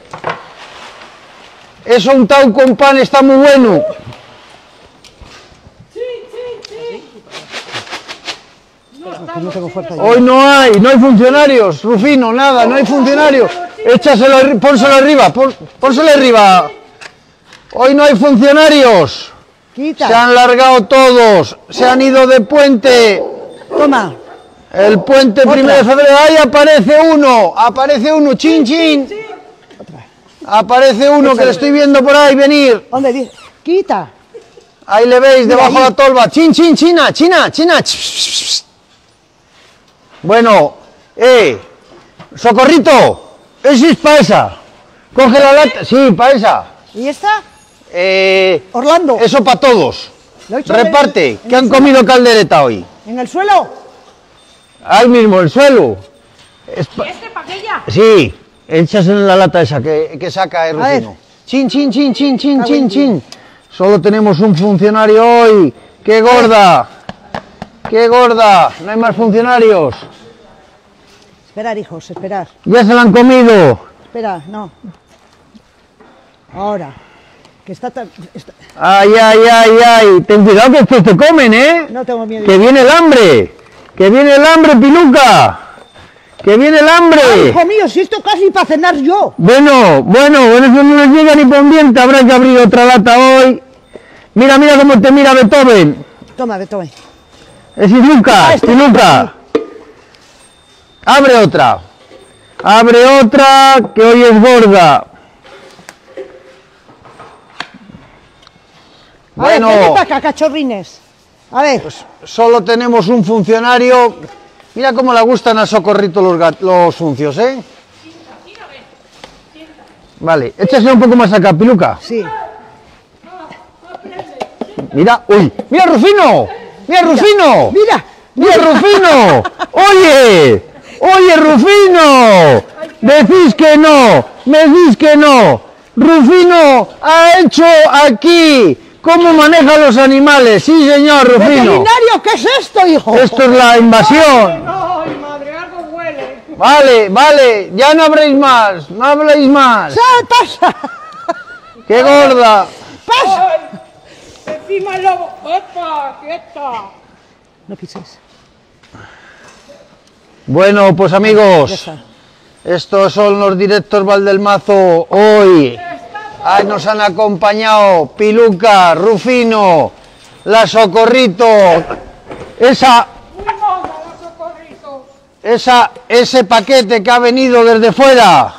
Eso untado con pan está muy bueno. No tengo fuerza. Hoy no hay, no hay funcionarios. Rufino, nada, no hay funcionarios. Échaselo, arri- pónselo arriba, pon- pónselo arriba. Hoy no hay funcionarios. Quita. Se han largado todos. Se han ido de puente. Toma. El puente primero de febrero, ahí aparece uno, aparece uno, chin chin. Aparece uno que le estoy viendo por ahí venir. ¿Dónde dice? Quita. Ahí le veis, Mira debajo de ahí. la tolva. Chin chin, china, china, china. Ch, ch, ch, ch. Bueno, eh, Socorrito, ese es para esa. Coge la lata, sí, para esa. ¿Y esta? Eh, Orlando. eso para todos. Lo he hecho Reparte, en el- que han comido caldereta hoy. ¿En el suelo? Ahí mismo, el suelo. Es pa- ¿Y este para qué ya? Sí, echas en la lata esa que, que saca el A ver. Rufino. Chin, chin, chin, chin, chin, Cago chin, en chin. Solo tenemos un funcionario hoy. ¡Qué gorda! ¡Qué gorda! No hay más funcionarios. Esperar, hijos, esperar. Ya se la han comido. Espera, no. Ahora. Que está tan... está- Ay, ay, ay, ay. Ten cuidado que estos te comen, ¿eh? No tengo miedo. Que viene el hambre. Que viene el hambre, Piluca. Que viene el hambre. Hijo mío, si esto casi para cenar yo. Bueno, bueno, bueno, eso no nos llega ni con diente, habrá que abrir otra lata hoy. Mira, mira cómo te mira Beethoven. Toma, ve, toma. Ese es Lucas, este- Piluca. Abre otra. Abre otra, que hoy es gorda. A ver, Bueno, vete para acá, cachorrines. A ver, solo tenemos un funcionario. Mira cómo le gustan a Socorrito los, gat- los funcios, ¿eh? Vale, échase un poco más acá, Piluca. sí. Mira, uy, mira Rufino, mira Rufino, Mira, mira Rufino, oye, oye Rufino, decís que no, me decís que no, Rufino ha hecho aquí cómo maneja los animales, sí señor Rufino, veterinario, ¿qué es esto, hijo? esto es la invasión, Ay, madre, algo huele. vale, vale, ya no habréis más, no habléis más, ¿Qué pasa? qué gorda. ¡Pasa! Ay, encima el lobo. ¡Epa, quieta! No pises. Bueno, pues Ya amigos, está. estos son los directos Valdelmazo hoy. Ahí nos han acompañado Piluca, Rufino, la Socorrito, esa, Muy mona la Socorrito. esa, ese paquete que ha venido desde fuera.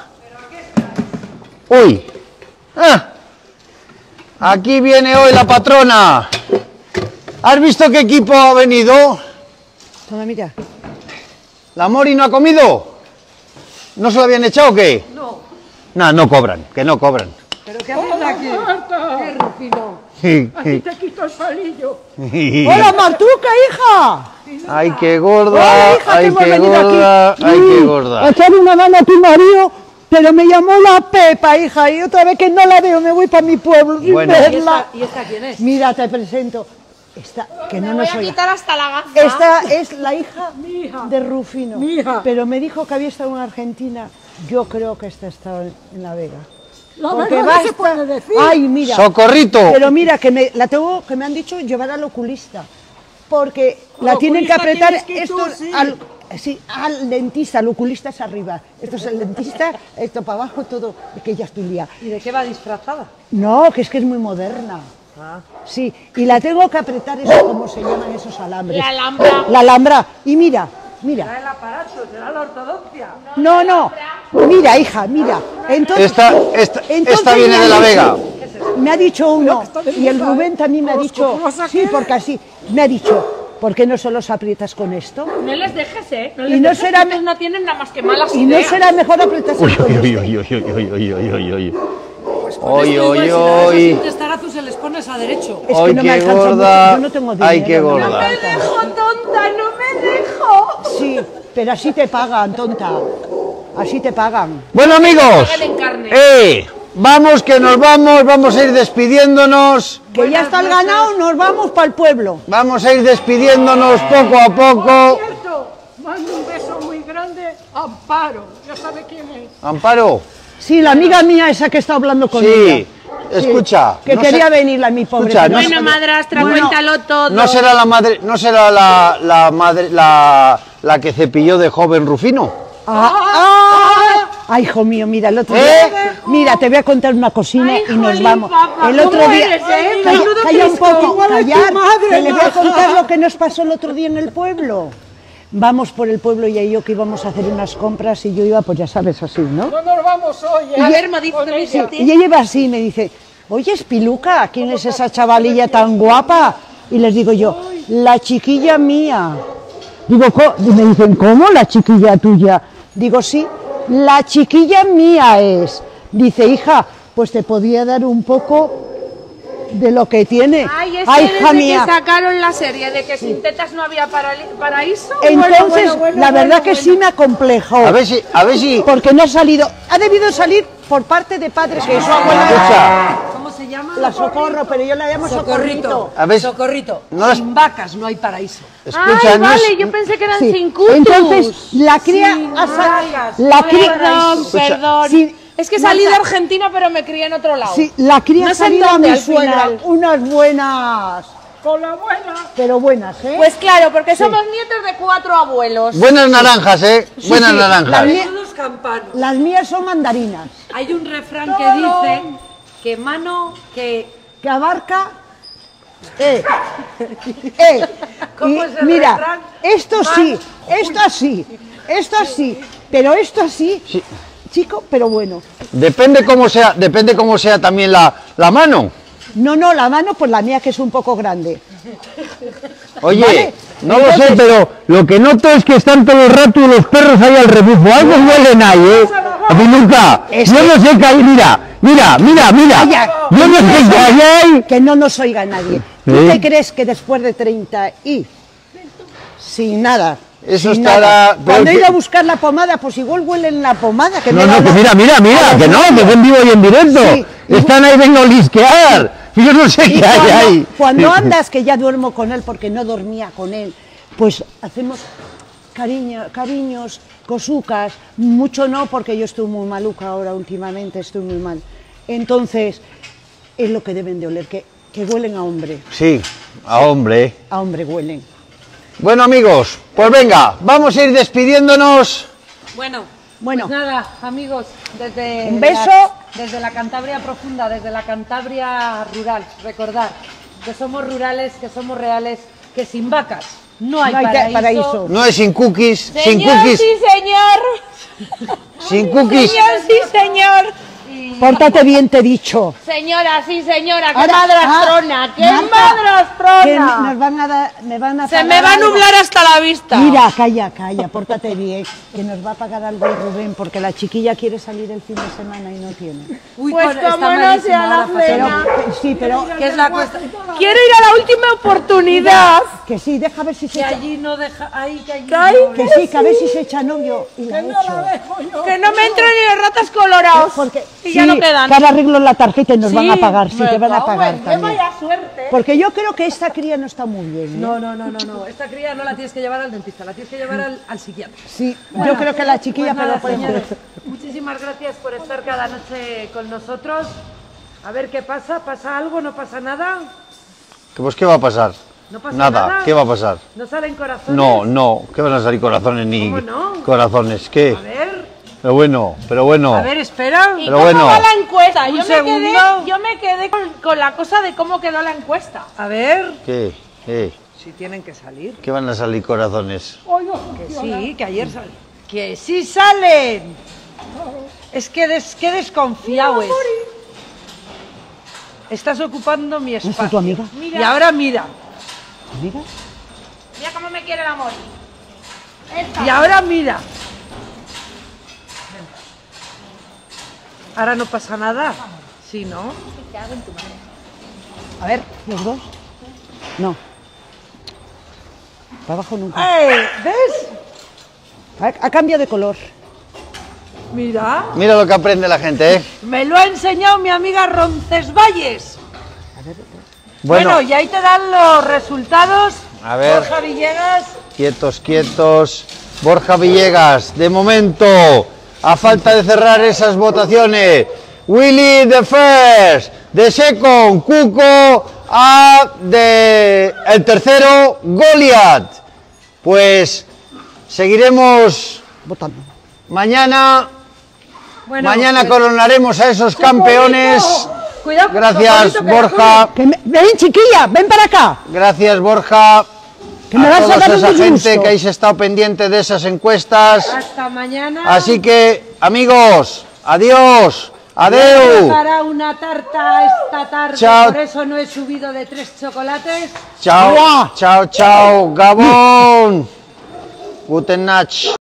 Uy, ah, aquí viene hoy la patrona. ¿Has visto qué equipo ha venido? Toma, mira. ¿La Mori no ha comido? ¿No se lo habían echado o qué? No. No, no cobran, que no cobran. ¿Pero qué haces aquí? ¿Qué, Rufino? Así te quito el palillo. ¡Hola, Martuca, hija! Ay, qué gorda, Hola, hija, que ay, hemos qué venido gorda, aquí. ay, qué Mm, gorda. A echar una mano a tu marido, pero me llamó la Pepa, hija, y otra vez que no la veo me voy para mi pueblo sin Bueno. ¿Y verla. esta, ¿Y esta quién es? Mira, te presento. Esta, que no Me voy nos a oiga. quitar hasta la gafa. Esta es la hija hija. de Rufino. Mi hija. Pero me dijo que había estado en Argentina. Yo creo que esta estaba en en La Vega. La Porque verdad va no se esta- puede decir. Ay, mira. ¡Socorrito! Pero mira, que me, la tengo, que me han dicho llevar al oculista. Porque la Al tienen que oculista apretar tienes que ir tú, esto sí. al, sí, al dentista, el oculista es arriba. Esto es el dentista, esto para abajo, todo. Es que ya estoy liada. ¿Y de qué va disfrazada? No, que es que es muy moderna. Sí, y la tengo que apretar, eso como se llaman esos alambres. La alhambra. La alhambra. Y mira, mira. Será el aparato, será la ortodoncia. No, no. Mira, hija, mira. Entonces, Esta, esta, entonces esta viene me de ha La dicho- Vega. Me ha dicho uno, y el Rubén también me ha dicho, ¿Cómo vas a sí, querer? porque así, me ha dicho, ¿por qué no solo los aprietas con esto? No les dejes, ¿eh? No Y les no dejes, será que me- estos no tienen nada más que malas Y no ideas. será mejor apretarse Uy, con uy, uy, esto. uy, uy, uy, uy, uy, uy, uy. Con Uy, esto uy, igual, si le das así uy. un testarazo se les pones a derecho. Es Ay, que no me qué alcanza mucho, gorda. yo no tengo dinero. Ay, qué no me gorda. alcanza. Dejo, tonta, no me dejo. Sí, pero así te pagan, tonta. Así te pagan. Bueno, amigos, Paguen en carne. eh, vamos que nos vamos, vamos a ir despidiéndonos. Que ya está el ganado, nos vamos para el pueblo. Vamos a ir despidiéndonos poco a poco. Cierto, mando un beso muy grande a Amparo. Ya sabe quién es. Amparo, Sí, la amiga mía esa que está hablando con sí, ella. escucha. Que no quería sé- venir la mi pobre. Escucha, que no no- Bueno, madrastra, Bueno, cuéntalo todo. ¿No será la madre, no será la, la madre, la, la que cepilló de joven Rufino? Ah, ah, ay, hijo mío, mira, el otro día. ¿Eh? Mira, te voy a contar una cocina Ay, y nos jolín, vamos. papá, El otro ¿cómo día. eres, eh? Calla, Menudo calla un Cristo. poco, Igual es tu callar, madre, que le voy a maja. contar lo que nos pasó el otro día en el pueblo. Vamos por el pueblo y yo que íbamos a hacer unas compras y yo iba, pues ya sabes, así, ¿no? No nos vamos hoy, ¿eh? A ver, me dice, Con me ella. dice. Y ella iba así y me dice, oye, Espiluca, ¿quién es esa chavalilla tan guapa? Y les digo yo, la chiquilla mía. Digo, "Co-". Y me dicen, ¿cómo la chiquilla tuya? Digo, sí, la chiquilla mía es. Dice, hija, pues te podía dar un poco de lo que tiene. Ay, es Ay, que hija desde mía. que sacaron la serie de que sin tetas no había parali- paraíso. Entonces, Bueno, bueno, bueno, la verdad bueno, que bueno. sí me acomplejó. A ver si, a ver si. Porque no ha salido, ha debido salir por parte de padres que su abuela Escucha, ¿Cómo se llama? la Socorro, pero yo la llamo Socorrito. Socorrito. A ver- Socorrito. No es- Sin vacas no hay paraíso. escucha, Ay, no es- vale, yo pensé que eran Sí. sin cutus. Entonces, la cría Sin ha sa- vacas, la no hay cría, Perdón, Escucha. perdón. Sí, es que salí de Marta. Argentina, pero me crié en otro lado. sí, la cría No ha sé salido a dónde, mi al suegra, final. unas buenas, Con la abuela. pero buenas, ¿eh? Pues claro, porque somos nietos de cuatro abuelos. Buenas naranjas, eh. Sí, Buenas sí, naranjas. la mía- Todos campanos. Las mías son mandarinas, Hay un refrán que dice que mano que... que abarca, eh, eh, ¿Cómo y es el mira, refrán? esto sí, esto así, esto así, pero esto así, chico, pero bueno. Depende cómo sea, depende cómo sea también la, la mano. No, no, la mano, pues la mía que es un poco grande. Oye, Vale, no lo entonces- sé, pero lo que noto es que están todo el rato los perros ahí al rebufo. Algo huelen ahí, ¿eh? Piluca, Es yo que- no sé qué hay. Mira, mira, mira, mira. Calla. Yo no sé qué hay ahí. Que no nos oiga nadie. ¿Tú ¿Eh? te crees que después de treinta y sin nada? Eso sin estará- nada, pero cuando he que- ido a buscar la pomada, pues igual huelen la pomada. Que me No, da no, que una- mira, mira, mira, a que no, los que es en vivo y en directo. Sí. Están ahí, vengo a lisquear. Yo no sé Y qué hay cuando, ahí. cuando andas, que ya duermo con él porque no dormía con él, pues hacemos cariño, cariños, cosucas, mucho no porque yo estoy muy maluca ahora últimamente, estoy muy mal. Entonces, es lo que deben de oler, que, que huelen a hombre, Sí, a hombre. a hombre huelen. Bueno, amigos, pues venga, vamos a ir despidiéndonos. Bueno, Bueno. pues nada, amigos, desde Un beso. la, desde la Cantabria profunda, desde la Cantabria rural, recordad que somos rurales, que somos reales, que sin vacas no hay, No hay paraíso. paraíso. No es sin cookies, sin Señor, cookies, sí, señor. sin cookies. Señor, sí, señor. Y Pórtate bien, te he dicho. Señora, sí, señora, qué Ahora- madrastrona, ah, qué Marta, madrastrona. que nos van a dar, me van a Se pagar me va a algo. nublar hasta la vista. Mira, calla, calla, pórtate bien, que nos va a pagar algo el Rubén, porque la chiquilla quiere salir el fin de semana y no tiene. Uy, Pues con- está como no malísima sea la ahora, José. Pero, cena. sí, pero ¿Qué es la cuesta? Quiero ir a la última oportunidad. que sí, deja ver si se Que echa, allí no deja... Ay, que allí Ay, no. que sí, que a ver si se echa novio y la echo. Que no me entren ni los ratas colorados. Porque y sí, ya no quedan. que ahora arreglo la tarjeta y nos Sí, van a pagar, sí, me te van a cago pagar en qué también. vaya suerte. Porque yo creo que esta cría no está muy bien, ¿eh? No, no, no, no, no. Esta cría no la tienes que llevar al dentista, la tienes que llevar al, al psiquiatra. Sí, yo creo que la chiquilla, Pues nada, pero señores, muchísimas gracias por estar cada noche con nosotros. A ver qué pasa, ¿pasa algo? ¿No pasa nada? Pues ¿qué va a pasar? ¿No pasa Nada, nada? ¿qué va a pasar? ¿No salen corazones? No, no, ¿qué van a salir corazones ni ¿Cómo no? corazones? ¿Qué? A ver, Pero bueno, pero bueno. a ver, espera. ¿Y Pero cómo bueno. va la encuesta? Un Yo me segundo. quedé, yo me quedé con, con la cosa de cómo quedó la encuesta. A ver, ¿Qué? ¿Qué? si tienen que salir. ¿Qué van a salir corazones? Que sí, que ayer salen. Que sí salen. Es que, des, que desconfiado es. Estás ocupando mi ¿No es espacio. tu amiga? Y ahora mira. ¿Amiga? Mira cómo me quiere el amor. Y ahora mira. Ahora no pasa nada. Sí, ¿no? A ver, ¿los dos? No. Para abajo nunca. ¡Eh! ¿Ves? Ha, ha cambiado de color. Mira. Mira lo que aprende la gente, ¿eh? Me lo ha enseñado mi amiga Roncesvalles. Bueno, Bueno, y ahí te dan los resultados. A ver. Borja Villegas. quietos, quietos. Borja Villegas, de momento, a falta de cerrar esas votaciones, Willy the first, the second, Cuco, a de el tercero, Goliath. Pues seguiremos Votando. mañana. Bueno, Mañana pues, coronaremos a esos campeones. cuidado, Gracias, Socorrito, que la Borja. Que me- ven, chiquilla, ven para acá. Gracias, Borja. Que me a vas a toda dar un esa gente disgusto. que habéis estado pendiente de esas encuestas. Hasta mañana. Así que, amigos, adiós. He Adeu. preparado una tarta esta tarde, Chao. por eso no he subido de tres chocolates. Chao, chao, chao, Gabón. Guten Nacht.